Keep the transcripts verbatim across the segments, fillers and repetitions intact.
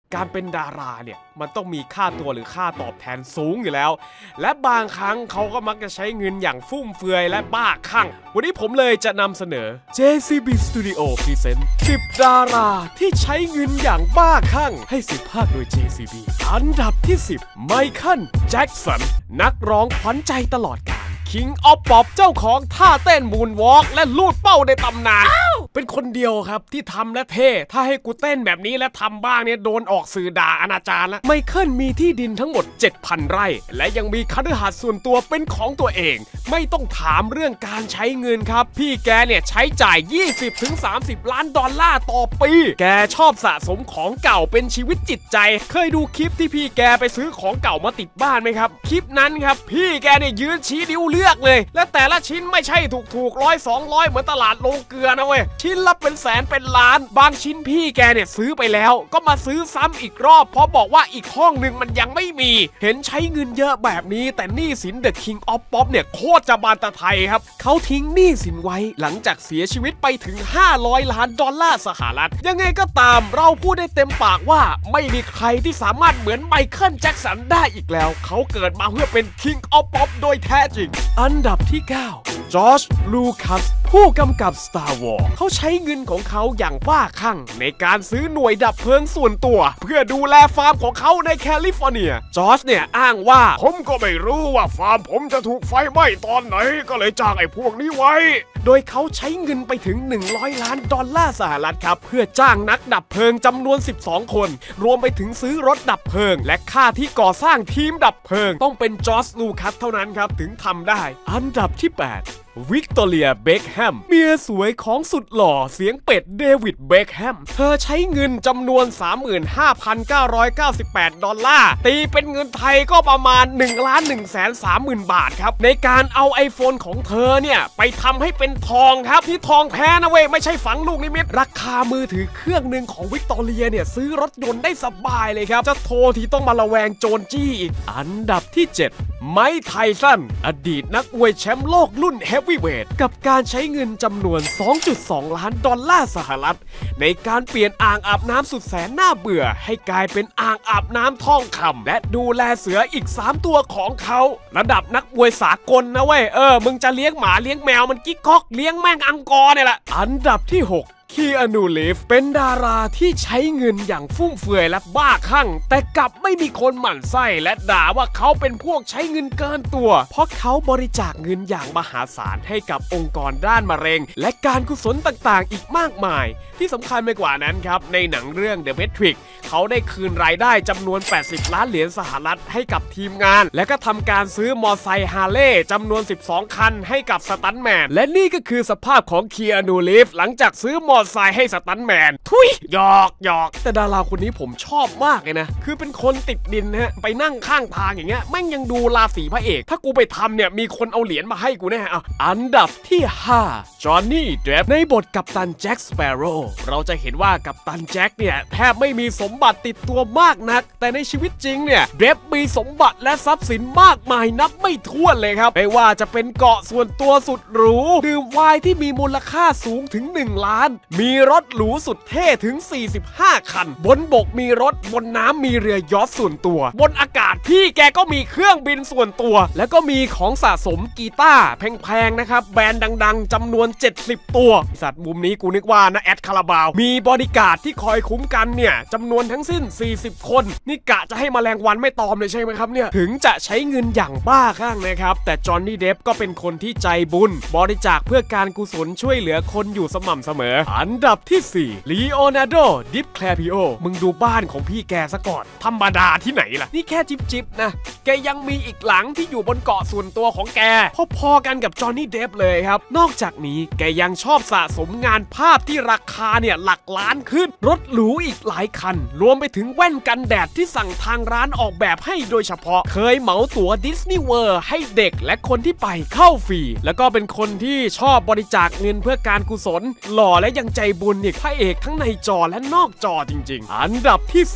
การเป็นดาราเนี่ยมันต้องมีค่าตัวหรือค่าตอบแทนสูงอยู่แล้วและบางครั้งเขาก็มักจะใช้เงินอย่างฟุ่มเฟือยและบ้าคลั่งวันนี้ผมเลยจะนำเสนอ เจ ซี บี Studio Present สิบดาราที่ใช้เงินอย่างบ้าคลั่งให้สิบภาคโดย เจ ซี บี อันดับที่สิบไมเคิลแจ็คสันนักร้องขวัญใจตลอดกาล King of Pop เจ้าของท่าเต้นมูนวอล์กและลูดเป้าในตำนานเป็นคนเดียวครับที่ทำและเท่ถ้าให้กูเต้นแบบนี้และทำบ้างเนี่ยโดนออกสื่อด่าอนาจารแล้วไมเคิลมีที่ดินทั้งหมด เจ็ดพัน ไร่และยังมีคฤหาสน์ส่วนตัวเป็นของตัวเองไม่ต้องถามเรื่องการใช้เงินครับพี่แกเนี่ยใช้จ่าย ยี่สิบถึงสามสิบ ล้านดอลลาร์ต่อปีแกชอบสะสมของเก่าเป็นชีวิตจิตใจเคยดูคลิปที่พี่แกไปซื้อของเก่ามาติดบ้านไหมครับคลิปนั้นครับพี่แกเนี่ยยืนชี้นิ้วเลือกเลยและแต่ละชิ้นไม่ใช่ถูกๆร้อยสองร้อยเหมือนตลาดโรงเกลือนะเว้ยชิ้นละเป็นแสนเป็นล้านบางชิ้นพี่แกเนี่ยซื้อไปแล้วก็มาซื้อซ้ำอีกรอบเพราะบอกว่าอีกห้องหนึ่งมันยังไม่มีเห็นใช้เงินเยอะแบบนี้แต่หนี้สิน The King of Pop เนี่ยโคตรจะบานตะไทยครับเขาทิ้งหนี้สินไว้หลังจากเสียชีวิตไปถึงห้าร้อยล้านดอลลาร์สหรัฐยังไงก็ตามเราพูดได้เต็มปากว่าไม่มีใครที่สามารถเหมือนไมเคิลแจ็คสันได้อีกแล้วเขาเกิดมาเพื่อเป็น King of Pop โดยแท้จริงอันดับที่เก้าจอร์จ ลูคัสผู้กำกับ Star Wars เขาใช้เงินของเขาอย่างบ้าคลั่งในการซื้อหน่วยดับเพลิงส่วนตัวเพื่อดูแลฟาร์มของเขาในแคลิฟอร์เนียจอร์จเนี่ยอ้างว่าผมก็ไม่รู้ว่าฟาร์มผมจะถูกไฟไหม้ตอนไหนก็เลยจ้างไอ้พวกนี้ไว้โดยเขาใช้เงินไปถึงหนึ่งร้อยล้านดอลลาร์สหรัฐครับเพื่อจ้างนักดับเพลิงจำนวนสิบสองคนรวมไปถึงซื้อรถดับเพลิงและค่าที่ก่อสร้างทีมดับเพลิงต้องเป็นจอร์จ ลูคัสเท่านั้นครับถึงทำได้อันดับที่แปดวิกตอเรีย เบคแฮมเมียสวยของสุดหล่อเสียงเป็ดเดวิด เบคแฮมเธอใช้เงินจำนวน สามหมื่นห้าพันเก้าร้อยเก้าสิบแปด ดอลลาร์ตีเป็นเงินไทยก็ประมาณ หนึ่งล้านหนึ่งแสนสามหมื่น บาทครับในการเอา iPhone ของเธอเนี่ยไปทำให้เป็นทองครับที่ทองแท้นะเว้ยไม่ใช่ฝังลูกนิมิตราคามือถือเครื่องหนึ่งของวิกตอเรียเนี่ยซื้อรถยนต์ได้สบายเลยครับจะโทรที่ต้องมาระแวงโจรจี้อีกอันดับที่เจ็ดไมค์ ไทสันอดีตนักมวยแชมป์โลกรุ่นเฮฟวีเวทกับการใช้เงินจำนวน สองจุดสอง ล้านดอลลาร์สหรัฐในการเปลี่ยนอ่างอาบน้ำสุดแสนน่าเบื่อให้กลายเป็นอ่างอาบน้ำทองคำและดูแลเสืออีกสามตัวของเขาระดับนักมวยสากลนะเว้ยเออมึงจะเลี้ยงหมาเลี้ยงแมวมันกิ๊กก๊อกเลี้ยงแม่งอังกอร์เนี่ยแหละอันดับที่หกคีอานู รีฟส์เป็นดาราที่ใช้เงินอย่างฟุ่มเฟือยและบ้าคลั่งแต่กลับไม่มีคนหมั่นไส้และด่าว่าเขาเป็นพวกใช้เงินเกินตัวเพราะเขาบริจาคเงินอย่างมหาศาลให้กับองค์กรด้านมะเร็งและการกุศลต่างๆอีกมากมายที่สำคัญไปกว่านั้นครับในหนังเรื่อง The Matrix เขาได้คืนรายได้จำนวนแปดสิบล้านเหรียญสหรัฐให้กับทีมงานและก็ทำการซื้อมอไซค์ฮาร์เลย์จำนวนสิบสองคันให้กับสตันท์แมนและนี่ก็คือสภาพของคีอานู รีฟส์หลังจากซื้อมอไซค์ให้สตันท์แมนทุยหยอกหยอกแต่ดาราคนนี้ผมชอบมากเลยนะคือเป็นคนติดดินฮะไปนั่งข้างทางอย่างเงี้ยแม่งยังดูราศีพระเอกถ้ากูไปทำเนี่ยมีคนเอาเหรียญมาให้กูแน่อ่ะอันดับที่ห้าจอห์นนี่ เดปในบทกัปตันแจ็ค สเปโร่เราจะเห็นว่ากัปตันแจ็คเนี่ยแทบไม่มีสมบัติติดตัวมากนักแต่ในชีวิตจริงเนี่ยเดปมีสมบัติและทรัพย์สินมากมายนับไม่ถ้วนเลยครับไม่ว่าจะเป็นเกาะส่วนตัวสุดหรูดื่มไวน์ที่มีมูลค่าสูงถึงหนึ่งล้านมีรถหรูสุดเท่ถึงสี่สิบห้าคันบนบกมีรถบนน้ำมีเรือยอชต์ส่วนตัวบนอากาศพี่แกก็มีเครื่องบินส่วนตัวแล้วก็มีของสะสมกีตาร์แพงๆนะครับแบรนด์ดังๆจำนวนเจ็ดสิบตัวสัตว์มุมนี้กูนึกว่านะแอดคาราบาวมีบอดี้การ์ดที่คอยคุ้มกันเนี่ยจำนวนทั้งสิ้นสี่สิบคนนี่กะจะให้แมลงวันไม่ตอมเลยใช่ไหมครับเนี่ยถึงจะใช้เงินอย่างบ้าคลั่งนะครับแต่จอห์นนี่ เดปก็เป็นคนที่ใจบุญบริจาคเพื่อการกุศลช่วยเหลือคนอยู่สม่ำเสมออันดับที่สี่ลีโอนาร์โด ดิแคลปิโอมึงดูบ้านของพี่แกซะก่อนธรรมดาที่ไหนล่ะนี่แค่จิบๆนะแกยังมีอีกหลังที่อยู่บนเกาะส่วนตัวของแกพอๆกันกับจอห์นนี่ เดปเลยครับนอกจากนี้แกยังชอบสะสมงานภาพที่ราคาเนี่ยหลักล้านขึ้นรถหรูอีกหลายคันรวมไปถึงแว่นกันแดดที่สั่งทางร้านออกแบบให้โดยเฉพาะเคยเหมาตั๋วดิสนีย์เวิลด์ให้เด็กและคนที่ไปเข้าฟรีแล้วก็เป็นคนที่ชอบบริจาคเงินเพื่อการกุศลหล่อและยังใจบุญอีกพระเอกทั้งในจอและนอกจอจริงๆอันดับที่สาม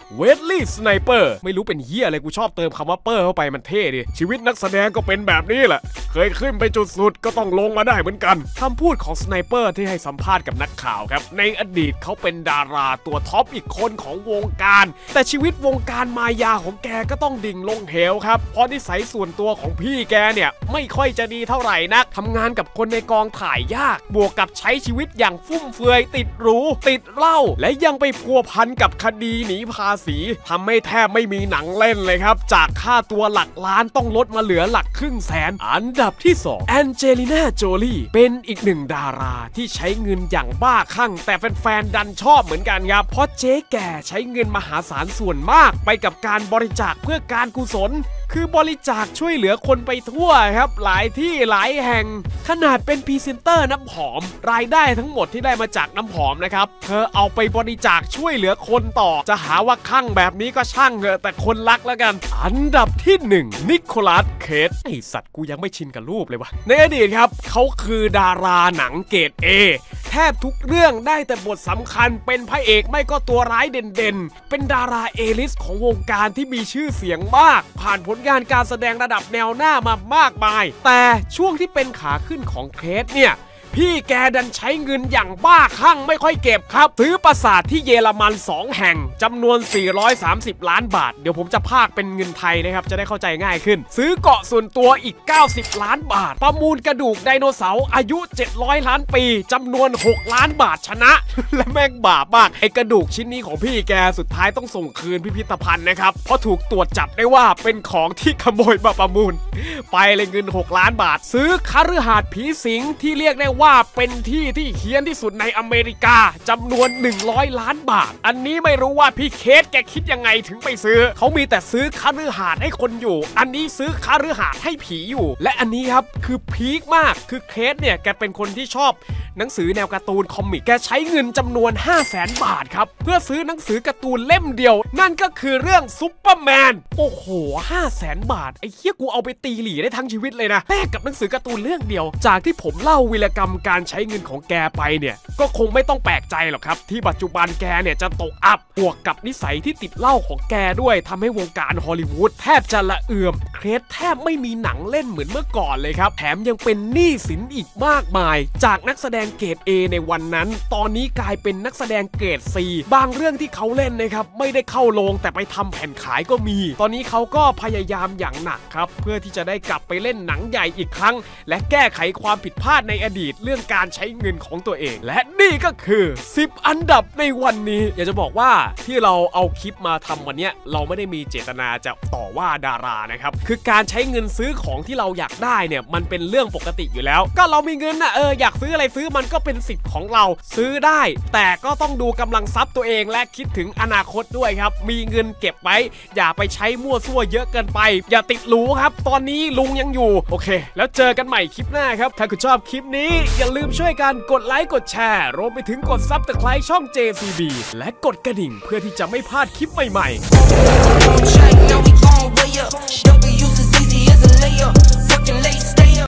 เวดลี่สไนเปอร์ไม่รู้เป็นเหี้ยอะไรกูชอบเติมคำว่าเปอร์เข้าไปมันเท่ดิชีวิตนักแสดงก็เป็นแบบนี้แหละเคยขึ้นไปจุดสุดก็ต้องลงมาได้เหมือนกันคำพูดของสไนเปอร์ที่ให้สัมภาษณ์กับนักข่าวครับในอดีตเขาเป็นดาราตัวท็อปอีกคนของวงการแต่ชีวิตวงการมายาของแกก็ต้องดิ่งลงเหวครับเพราะนิสัยส่วนตัวของพี่แกเนี่ยไม่ค่อยจะดีเท่าไหร่นักทำงานกับคนในกองถ่ายยากบวกกับใช้ชีวิตอย่างฟุ่มเฟือยติดหรูติดเหล้าและยังไปพัวพันกับคดีหนีภาษีทำให้แทบไม่มีหนังเล่นเลยครับจากค่าตัวหลักล้านต้องลดมาเหลือหลักครึ่งแสนอันดับที่สองแอนเจลิน่าโจลีเป็นอีกหนึ่งดาราที่ใช้เงินอย่างบ้าคลั่งแต่แฟนๆดันชอบเหมือนกันครับเพราะเจ๊แก่ใช้เงินมหาศาลส่วนมากไปกับการบริจาคเพื่อการกุศลคือบริจาคช่วยเหลือคนไปทั่วครับหลายที่หลายแห่งขนาดเป็นพรีเซนเตอร์น้ำหอมรายได้ทั้งหมดที่ได้มาจากน้ำหอมนะครับเธอเอาไปบริจาคช่วยเหลือคนต่อจะหาว่าคลั่งแบบนี้ก็ช่างเถอะแต่คนรักแล้วกันอันดับที่หนึ่งนิโคลัสเคจไอสัตว์กูยังไม่ชินกับรูปเลยวะในอดีตครับเขาคือดาราหนังเกรด เอ แทบทุกเรื่องได้แต่บทสำคัญเป็นพระเอกไม่ก็ตัวร้ายเด่นๆเป็นดาราเอลิสของวงการที่มีชื่อเสียงมากผ่านผลงานการแสดงระดับแนวหน้ามามากมายแต่ช่วงที่เป็นขาขึ้นของเคสเนี่ยพี่แกดันใช้เงินอย่างบ้าคลั่งไม่ค่อยเก็บครับซื้อปราสาทที่เยอรมันสองแห่งจำนวนสี่ร้อยสามสิบล้านบาทเดี๋ยวผมจะพากเป็นเงินไทยนะครับจะได้เข้าใจง่ายขึ้นซื้อเกาะส่วนตัวอีกเก้าสิบล้านบาทประมูลกระดูกไดโนเสาร์อายุเจ็ดร้อยล้านปีจำนวนหกล้านบาทชนะ และแม่งบาปมากไอกระดูกชิ้นนี้ของพี่แกสุดท้ายต้องส่งคืนพิพิธภัณฑ์นะครับเพราะถูกตรวจจับได้ว่าเป็นของที่ขโมยมาประมูลไปเลยเงินหกล้านบาทซื้อคฤหาสน์ผีสิงที่เรียกได้ว่าเป็นที่ที่เฮี้ยนที่สุดในอเมริกาจำนวนหนึ่งร้อยล้านบาทอันนี้ไม่รู้ว่าพี่เคสแกคิดยังไงถึงไปซื้อเขามีแต่ซื้อคฤหาสน์ให้คนอยู่อันนี้ซื้อคฤหาสน์ให้ผีอยู่และอันนี้ครับคือพีคมากคือเคสเนี่ยแกเป็นคนที่ชอบหนังสือแนวการ์ตูนคอมิกแกใช้เงินจำนวน ห้าแสน บาทครับเพื่อซื้อหนังสือการ์ตูนเล่มเดียวนั่นก็คือเรื่องซุปเปอร์แมนโอ้โห ห้าแสน บาทไอ้เหี้ยกูเอาไปตีหลี่ได้ทั้งชีวิตเลยนะแลกกับหนังสือการ์ตูนเรื่องเดียวจากที่ผมเล่าวีรกรรมการใช้เงินของแกไปเนี่ยก็คงไม่ต้องแปลกใจหรอกครับที่ปัจจุบันแกเนี่ยจะตกอับบวกกับนิสัยที่ติดเหล้าของแกด้วยทำให้วงการฮอลลีวูดแทบจะละเอื่อมเครสแทบไม่มีหนังเล่นเหมือนเมื่อก่อนเลยครับแถมยังเป็นหนี้สินอีกมากมายจากนักแสดงเกรด เอ ในวันนั้นตอนนี้กลายเป็นนักแสดงเกรด ซี บางเรื่องที่เขาเล่นนะครับไม่ได้เข้าโรงแต่ไปทำแผ่นขายก็มีตอนนี้เขาก็พยายามอย่างหนักครับเพื่อที่จะได้กลับไปเล่นหนังใหญ่อีกครั้งและแก้ไขความผิดพลาดในอดีตเรื่องการใช้เงินของตัวเองและนี่ก็คือสิบอันดับในวันนี้อยากจะบอกว่าที่เราเอาคลิปมาทำวันนี้เราไม่ได้มีเจตนาจะต่อว่าดารานะครับคือการใช้เงินซื้อของที่เราอยากได้เนี่ยมันเป็นเรื่องปกติอยู่แล้วก็เรามีเงินนะเอออยากซื้ออะไรซื้อมันก็เป็นสิทธิ์ของเราซื้อได้แต่ก็ต้องดูกำลังทรัพย์ตัวเองและคิดถึงอนาคตด้วยครับมีเงินเก็บไว้อย่าไปใช้มั่วซั่วเยอะเกินไปอย่าติดหรูครับตอนนี้ลุงยังอยู่โอเคแล้วเจอกันใหม่คลิปหน้าครับถ้าคุณชอบคลิปนี้อย่าลืมช่วยกันกดไลค์กดแชร์รวมไปถึงกดซับสไครบ์ช่อง เจ ซี บี และกดกระดิ่งเพื่อที่จะไม่พลาดคลิปใหม่ๆ